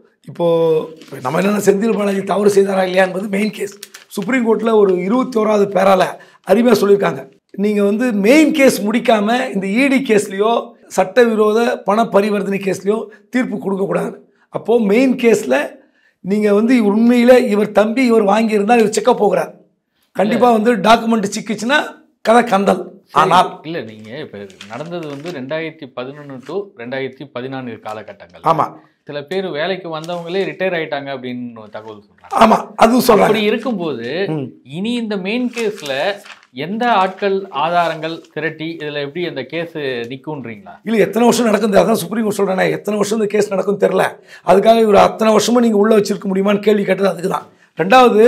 இப்போது நம்ம என்னென்ன செந்தில் பாலாஜி தவறு செய்தாரா இல்லையா என்பது மெயின் கேஸ். சுப்ரீம் கோர்ட்டில் ஒரு 21வது பேரால அருமையாக சொல்லியிருக்காங்க, நீங்கள் வந்து மெயின் கேஸ் முடிக்காமல் இந்த இடி கேஸ்லேயோ சட்டவிரோத பண பரிவர்த்தனை கேஸ்லேயோ தீர்ப்பு கொடுக்கக்கூடாது. அப்போது மெயின் கேஸில் நீங்கள் வந்து உண்மையில் இவர் தம்பி இவர் வாங்கியிருந்தால் இவர் செக்கப் போகிறார், கண்டிப்பாக வந்து டாக்குமெண்ட் சிக்கிச்சுன்னா கதை கந்தல். ஆனால் இல்லை, நீங்கள் இப்போ நடந்தது வந்து 2011 to 2014 காலகட்டங்கள். ஆமாம், சில பேர் வேலைக்கு வந்தவங்களே ரிட்டையர் ஆயிட்டாங்க அப்படின்னு தகவல் சொல்றாங்க. ஆமாம், அதுவும் சொல்றாங்க. அப்படி இருக்கும்போது இனி இந்த மெயின் கேஸ்ல எந்த ஆட்கள் ஆதாரங்கள் திரட்டி இதுல எப்படி அந்த கேஸ் நிக்கும்ன்றீங்களா? இல்லை, எத்தனை வருஷம் நடக்கும், அதான் சுப்ரீம் கோர்ட் சொல்கிறேன், எத்தனை வருஷம் இந்த கேஸ் நடக்கும் தெரில. அதுக்காக இவர் அத்தனை வருஷமும் நீங்கள் உள்ளே வச்சிருக்க முடியுமான்னு கேள்வி கேட்டது அதுக்கு தான். ரெண்டாவது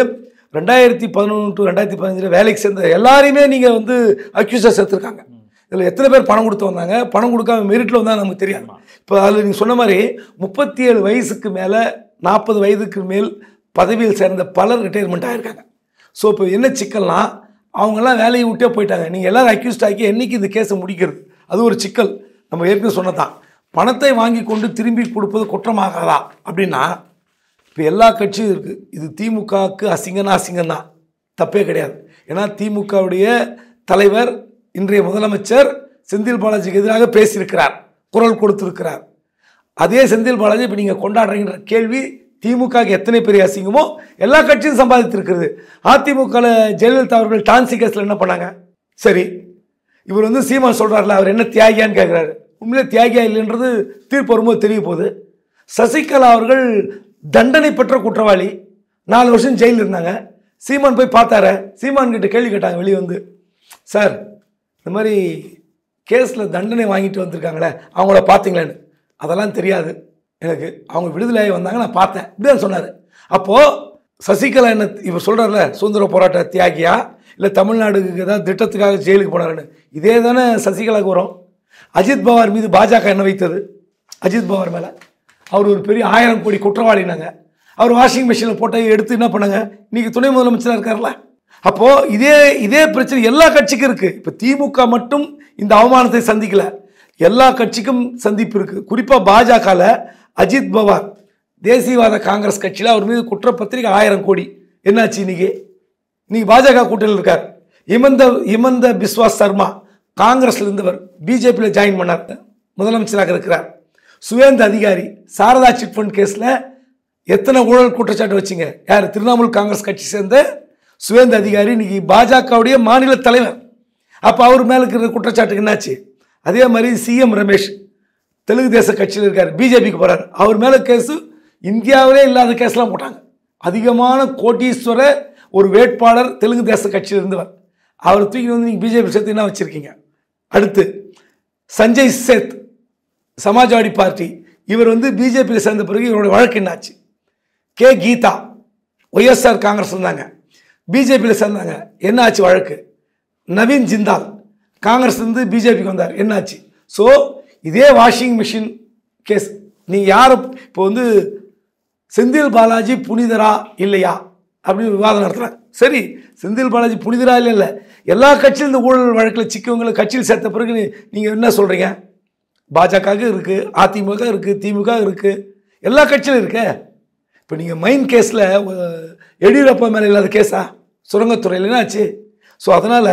2011 to 2015 வேலைக்கு சேர்ந்த எல்லாரையுமே நீங்கள் வந்து அக்யூஸாக சேர்த்துருக்காங்க. இதில் எத்தனை பேர் பணம் கொடுத்து வந்தாங்க, பணம் கொடுக்காம மெரிட்டில் வந்தால் நமக்கு தெரியாது. இப்போ அதில் நீங்கள் சொன்ன மாதிரி 37 வயசுக்கு மேலே 40 வயதுக்கு மேல் பதவியில் சேர்ந்த பலர் ரிட்டையர்மெண்ட் ஆகியிருக்காங்க. ஸோ இப்போ என்ன சிக்கல்னா, அவங்கெல்லாம் வேலையை விட்டே போயிட்டாங்க. நீங்கள் எல்லோரும் அக்யூஸ்ட் ஆக்கி என்றைக்கு இந்த கேஸை முடிக்கிறது, அது ஒரு சிக்கல். நம்ம ஏற்கனவே சொன்னதான், பணத்தை வாங்கி கொண்டு திரும்பி கொடுப்பது குற்றமாகாதா அப்படின்னா, இப்போ எல்லா கட்சியும் இருக்குது. இது திமுகவுக்கு அசிங்கம்னா அசிங்கம் தான், தப்பே கிடையாது. ஏன்னா திமுகவுடைய தலைவர் இன்றைய முதலமைச்சர் செந்தில் பாலாஜிக்கு எதிராக பேசியிருக்கிறார், குரல் கொடுத்திருக்கிறார். அதே செந்தில் பாலாஜி இப்போ நீங்கள் கொண்டாடுறீங்கிற கேள்வி திமுகவுக்கு எத்தனை பெரிய அசிங்கமோ எல்லா கட்சியும் சம்பாதித்திருக்கிறது. அதிமுகவில் ஜெயலலிதா அவர்கள் டான்சி கேஸில் என்ன பண்ணாங்க? சரி, இவர் வந்து சீமான் சொல்கிறார்ல, அவர் என்ன தியாகியான்னு கேட்குறாரு. உண்மையிலே தியாகியா இல்லைன்றது தீர்ப்பு வரும்போது தெரிய போகுது. சசிகலா அவர்கள் தண்டனை பெற்ற குற்றவாளி, 4 வருஷம் ஜெயிலில் இருந்தாங்க. சீமான் போய் பார்த்தார, சீமான் கிட்ட கேள்வி கேட்டாங்க வெளியே வந்து, சார் இந்த மாதிரி கேஸில் தண்டனை வாங்கிட்டு வந்திருக்காங்களே அவங்கள பார்த்தீங்களேன்னு. அதெல்லாம் தெரியாது எனக்கு, அவங்க விடுதலையாகி வந்தாங்க, நான் பார்த்தேன் இப்படிதான் சொன்னார். அப்போது சசிகலா என்ன இவர் சொல்கிறார்ல, சுதந்திர போராட்ட தியாகியா இல்லை தமிழ்நாடுக்கு ஏதாவது திட்டத்துக்காக ஜெயிலுக்கு போனாருன்னு, இதே தானே சசிகலாவுக்கு வரும். அஜித் பவார் மீது பாஜக என்ன வைத்தது? அஜித் பவார் மேலே அவர் ஒரு பெரிய 1000 கோடி குற்றவாளினாங்க. அவர் வாஷிங் மிஷினில் போட்டு எடுத்து என்ன பண்ணாங்க, இன்றைக்கி துணை முதலமைச்சராக இருக்கார்ல. அப்போது இதே பிரச்சனை எல்லா கட்சிக்கும் இருக்குது. இப்போ திமுக மட்டும் இந்த அவமானத்தை சந்திக்கல, எல்லா கட்சிக்கும் சந்திப்பு இருக்குது. குறிப்பாக பாஜகவில் அஜித் பவார் தேசியவாத காங்கிரஸ் கட்சியில் அவர் மீது குற்றப்பத்திரிகை 1000 கோடி. என்னாச்சு? இன்னைக்கு பாஜக கூட்டணியில் இருக்கார். இமந்த பிஸ்வாஸ் சர்மா காங்கிரஸ்ல இருந்தவர் பிஜேபியில் ஜாயின் பண்ணார், முதலமைச்சராக இருக்கிறார். சுவேந்த அதிகாரி சாரதா சிட் ஃபண்ட் கேஸில் எத்தனை ஊழல் குற்றச்சாட்டு வச்சிங்க? யார்? திரிணாமுல் காங்கிரஸ் கட்சி சேர்ந்த சுவேந்த அதிகாரி இன்னைக்கு பாஜகவுடைய மாநில தலைவர். அப்போ அவர் மேலே இருக்கிற குற்றச்சாட்டுக்கு என்னாச்சு? அதே மாதிரி சிஎம் ரமேஷ் தெலுங்கு தேச கட்சியில் இருக்கார், பிஜேபிக்கு போகிறார். அவர் மேலே கேஸு இந்தியாவிலே இல்லாத கேஸ்லாம் போட்டாங்க. அதிகமான கோட்டீஸ்வர ஒரு வேட்பாளர் தெலுங்கு தேச கட்சியில் இருந்தவர், அவர் தூக்கி வந்து நீங்கள் பிஜேபி சேர்த்து என்ன வச்சுருக்கீங்க? அடுத்து சஞ்சய் சேத் சமாஜ்வாடி பார்ட்டி, இவர் வந்து பிஜேபியில் சேர்ந்த பிறகு இவருடைய வழக்கு என்னாச்சு? கே கீதா ஒய்எஸ்ஆர் காங்கிரஸ் இருந்தாங்க, பிஜேபியில் சேர்ந்தாங்க, என்ன ஆச்சு வழக்கு? நவீன் ஜிந்தால் காங்கிரஸ் இருந்து பிஜேபிக்கு வந்தார், என்னாச்சு? ஸோ இதே வாஷிங் மிஷின் கேஸ் நீங்கள் யாரும் இப்போ வந்து செந்தில் பாலாஜி புனிதரா இல்லையா அப்படின்னு விவாதம் நடத்துகிறாங்க. சரி, செந்தில் பாலாஜி புனிதரா இல்லை, எல்லா கட்சியும் இந்த ஊழல் வழக்கில் சிக்கவங்களை கட்சியில் சேர்த்த பிறகு நீங்கள் என்ன சொல்கிறீங்க? பாஜக இருக்குது, அதிமுக இருக்குது, திமுக இருக்குது, எல்லா கட்சியிலும் இருக்கு. இப்போ நீங்கள் மெயின் கேஸில் எடியூரப்பா மேலே இல்லாத கேஸா? சுரங்கத்துறையில் என்ன ஆச்சு? ஸோ அதனால்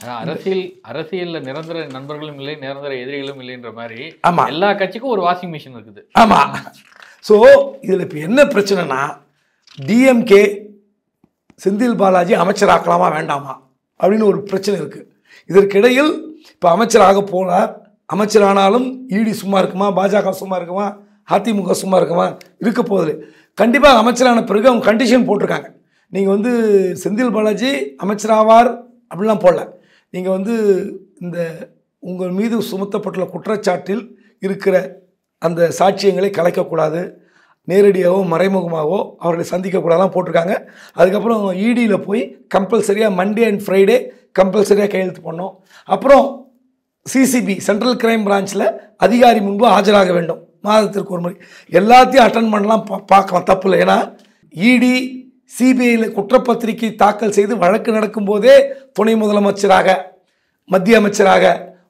அரசியலில் நிரந்தர நண்பர்களும் இல்லை, நிரந்தர எதிரிகளும் இல்லைன்ற மாதிரி ஆமாம், எல்லா கட்சிக்கும் ஒரு வாஷிங் மிஷின் இருக்குது. ஆமாம். ஸோ இதில் இப்போ என்ன பிரச்சனைனா, டிஎம்கே செந்தில் பாலாஜி அமைச்சராக்கலாமா வேண்டாமா அப்படின்னு ஒரு பிரச்சனை இருக்குது. இதற்கிடையில் இப்போ அமைச்சராக போனார், அமைச்சரானாலும் இடி சும்மா இருக்குமா, பாஜக சும்மா இருக்குமா, அதிமுக சும்மா இருக்குமா? இருக்க போதில்லை. கண்டிப்பாக அமைச்சரான பிறகு அவங்க கண்டிஷன் போட்டிருக்காங்க, நீங்கள் வந்து செந்தில் பாலாஜி அமைச்சராவார் அப்படிலாம் போடல, நீங்கள் வந்து இந்த உங்கள் மீது சுமத்தப்பட்டுள்ள குற்றச்சாட்டில் இருக்கிற அந்த சாட்சியங்களை கலைக்கக்கூடாது, நேரடியாகவோ மறைமுகமாகவோ அவர்களை சந்திக்கக்கூடாதான் போட்டிருக்காங்க. அதுக்கப்புறம் இடியில் போய் கம்பல்சரியாக மண்டே அண்ட் ஃப்ரைடே கம்பல்சரியாக கையெழுத்து பண்ணோம். அப்புறம் சிசிபி சென்ட்ரல் கிரைம் பிரான்ச்சில் அதிகாரி முன்பு ஆஜராக வேண்டும் மாதத்திற்கு ஒரு முறை. எல்லாத்தையும் அட்டன் பண்ணலாம், பார்க்கலாம், தப்பு இல்லை. ஏன்னா இடி சிபிஐயில் குற்றப்பத்திரிகை தாக்கல் செய்து வழக்கு நடக்கும்போதே துணை முதலமைச்சராக, மத்திய அமைச்சராக,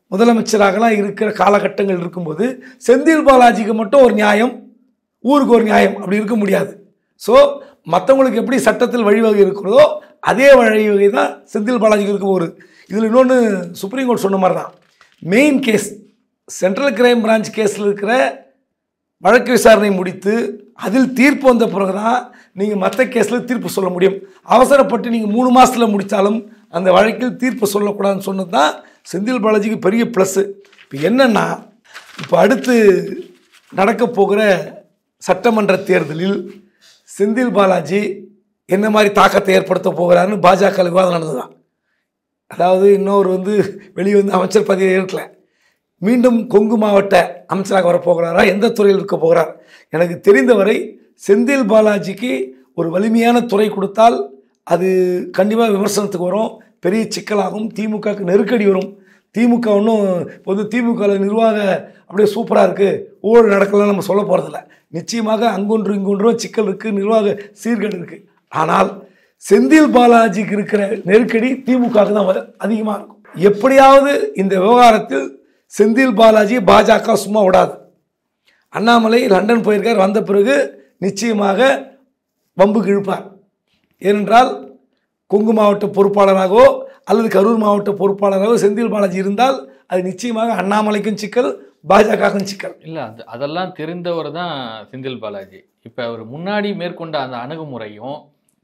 முதலமைச்சராகலாம் இருக்கிற காலகட்டங்கள் இருக்கும்போது செந்தில் பாலாஜிக்கு மட்டும் ஒரு நியாயம், ஊருக்கு ஒரு நியாயம் அப்படி இருக்க முடியாது. ஸோ மற்றவங்களுக்கு எப்படி சட்டத்தில் வழிவகை இருக்கிறதோ அதே வழிவகை தான் செந்தில் பாலாஜிக்கு இருக்கும். ஒரு இதில் இன்னொன்று சுப்ரீம் கோர்ட் சொன்ன மாதிரி தான், main case central crime branch கேஸில் இருக்கிற வழக்கு விசாரணை முடித்து அதில் தீர்ப்பு வந்த பிறகு தான் நீங்கள் மற்ற கேஸில் தீர்ப்பு சொல்ல முடியும். அவசரப்பட்டு நீங்கள் 3 மாதத்தில் முடித்தாலும் அந்த வழக்கில் தீர்ப்பு சொல்லக்கூடாதுன்னு சொன்னது தான் செந்தில் பாலாஜிக்கு பெரிய ப்ளஸ்ஸு. இப்போ என்னென்னா, இப்போ அடுத்து நடக்க போகிற சட்டமன்ற தேர்தலில் செந்தில் பாலாஜி என்ன மாதிரி தாக்கத்தை ஏற்படுத்த போகிறாருன்னு பாஜக விவாதம் நடந்தது தான். அதாவது இன்னொரு வெளியே அமைச்சர் பதவியை ஏற்கல, மீண்டும் கொங்கு மாவட்ட அமைச்சராக வரப்போகிறாரா, எந்த துறையில் இருக்க போகிறார்? எனக்கு தெரிந்தவரை செந்தில் பாலாஜிக்கு ஒரு வலிமையான துறை கொடுத்தால் அது கண்டிப்பாக விமர்சனத்துக்கு வரும், பெரிய சிக்கலாகும், திமுகவுக்கு நெருக்கடி வரும். திமுக ஒன்றும் திமுகவில் நிர்வாக அப்படியே சூப்பராக இருக்குது, ஊழல் நடக்கலாம் நம்ம சொல்ல போகிறதில்ல. நிச்சயமாக அங்கொன்று இங்கொன்றும் சிக்கல் இருக்குது, நிர்வாக சீர்கேடு இருக்குது. ஆனால் செந்தில் பாலாஜிக்கு இருக்கிற நெருக்கடி திமுகவுக்கு தான் அதிகமாக இருக்கும். எப்படியாவது இந்த விவகாரத்தில் செந்தில் பாலாஜி பாஜக சும்மா விடாது. அண்ணாமலை லண்டன் போயிருக்கார், வந்த பிறகு நிச்சயமாக வம்புக்கு இழுப்பார். ஏனென்றால் கொங்கு மாவட்ட பொறுப்பாளராகவோ அல்லது கரூர் மாவட்ட பொறுப்பாளராகவோ செந்தில் பாலாஜி இருந்தால் அது நிச்சயமாக அண்ணாமலைக்கும் சிக்கல், பாஜகவுக்கும் சிக்கல். இல்லை, அதெல்லாம் தெரிந்தவர் தான் செந்தில் பாலாஜி. இப்போ அவர் முன்னாடி மேற்கொண்ட அந்த அணுகுமுறையும்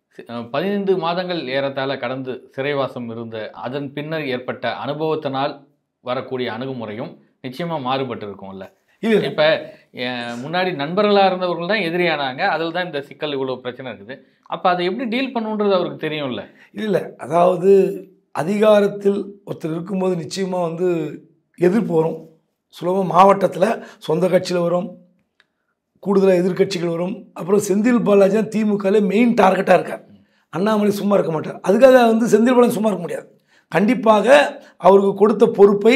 15 மாதங்கள் ஏறத்தாழ கடந்து சிறைவாசம் இருந்த அதன் பின்னர் ஏற்பட்ட அனுபவத்தினால் வரக்கூடிய அணுகுமுறையும் நிச்சயமாக மாறுபட்டு இருக்கும்ல. இல்லை, இப்போ முன்னாடி நண்பர்களாக இருந்தவர்கள் தான் எதிரியானாங்க, அதில் தான் இந்த சிக்கல் இவ்வளோ பிரச்சனை இருக்குது. அப்போ அதை எப்படி டீல் பண்ணுன்றது அவருக்கு தெரியும்ல. இல்லை, அதாவது அதிகாரத்தில் ஒருத்தர் இருக்கும்போது நிச்சயமாக எதிர்ப்பு வரும். சுலபமாக மாவட்டத்தில் சொந்த கட்சியில் வரும், கூடுதலாக எதிர்கட்சிகள் வரும். அப்புறம் செந்தில் பாலாஜி தான் திமுகவில் மெயின் டார்கெட்டாக இருக்கார். அண்ணாமலை சும்மா இருக்க மாட்டார். அதுக்காக செந்தில் பாலாஜி சும்மா இருக்க முடியாது. கண்டிப்பாக அவருக்கு கொடுத்த பொறுப்பை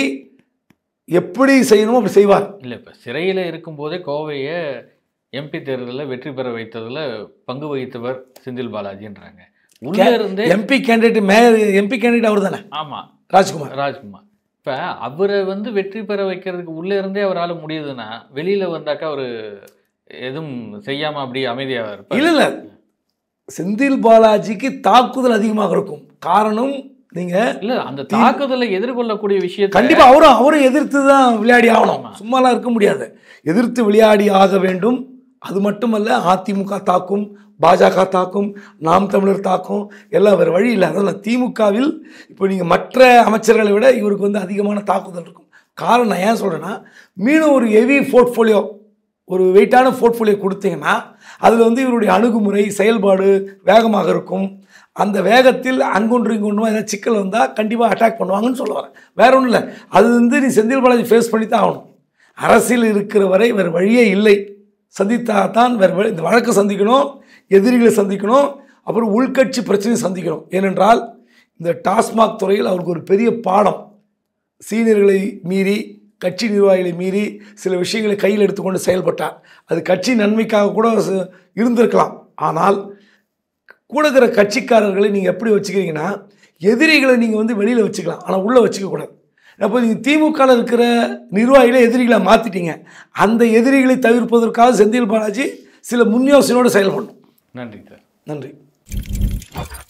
எப்படி செய்யணுமோ அப்படி செய்வார். இல்லை, இப்போ சிறையில் இருக்கும்போதே கோவையை எம்பி தேர்தலில் வெற்றி பெற வைத்ததில் பங்கு வகித்தவர் செந்தில் பாலாஜின்றாங்க. உள்ளே இருந்தே MP candidate, mayor MP candidate அவர் தானே? ஆமாம், ராஜ்குமார். இப்போ அவரை வெற்றி பெற வைக்கிறதுக்கு உள்ளே இருந்தே அவரால் முடியுதுன்னா வெளியில் வந்தாக்கா அவர் எதுவும் செய்யாமல் அப்படியே அமைதியாக இருப்பார். இல்லை இல்லை, செந்தில் பாலாஜிக்கு தாக்குதல் அதிகமாக இருக்கும். காரணம், நீங்கள் இல்லை, அந்த தாக்குதலை எதிர்கொள்ளக்கூடிய விஷயத்தை கண்டிப்பாக அவரும் எதிர்த்து தான் விளையாடி ஆகணும். சும்மாலாம் இருக்க முடியாது, எதிர்த்து விளையாடி ஆக வேண்டும். அது மட்டுமல்ல, அதிமுக தாக்கும், பாஜக தாக்கும், நாம் தமிழர் தாக்கும், எல்லாம் வேறு வழி இல்லை. அதனால் திமுகவில் இப்போ நீங்கள் மற்ற அமைச்சர்களை விட இவருக்கு அதிகமான தாக்குதல் இருக்கும். காரணம் நான் ஏன் சொல்கிறேன்னா, மீண்டும் ஒரு ஹெவி போர்ட்ஃபோலியோ, ஒரு வெயிட்டான போர்ட்ஃபோலியோ கொடுத்தீங்கன்னா அதில் இவருடைய அணுகுமுறை செயல்பாடு வேகமாக இருக்கும். அந்த வேகத்தில் அங்கொன்று இங்கொன்றும் ஏதாவது சிக்கல் வந்தால் கண்டிப்பாக அட்டாக் பண்ணுவாங்கன்னு சொல்ல வரேன். வேற ஒன்றும் இல்லை, அது நீ செந்தில் பாலாஜி ஃபேஸ் பண்ணி தான் ஆகணும். அரசியல் இருக்கிற வரை வேறு வழியே இல்லை. சந்தித்தால்தான் வேறு இந்த வழக்கை சந்திக்கணும், எதிரிகளை சந்திக்கணும், அப்புறம் உள்கட்சி பிரச்சனையை சந்திக்கணும். ஏனென்றால் இந்த டாஸ்மாக் துறையில் அவருக்கு ஒரு பெரிய பாடம். சீனியர்களை மீறி, கட்சி நிர்வாகிகளை மீறி சில விஷயங்களை கையில் எடுத்துக்கொண்டு செயல்பட்டார். அது கட்சி நன்மைக்காக கூட இருந்திருக்கலாம். ஆனால் கூட இருக்கிற கட்சிக்காரர்களை நீங்கள் எப்படி வச்சுக்கிறீங்கன்னா, எதிரிகளை நீங்கள் வெளியில் வச்சுக்கலாம், ஆனால் உள்ளே வச்சுக்கக்கூடாது. அப்போ நீங்கள் திமுகவில் இருக்கிற நிர்வாகிகளை எதிரிகளை மாற்றிட்டீங்க. அந்த எதிரிகளை தவிர்ப்பதற்காக செந்தில் பாலாஜி சில முன் யோசனையோடு செயல்படணும். நன்றி சார். நன்றி.